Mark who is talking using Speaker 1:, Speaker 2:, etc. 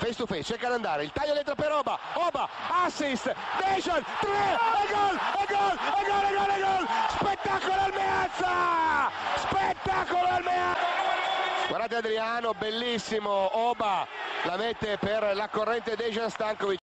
Speaker 1: face to face, cerca di andare, il taglio dentro per Oba, assist, Dejan, 3, e gol, spettacolo al Meazza, guardate Adriano, bellissimo, Oba la mette per la corrente Dejan Stankovic.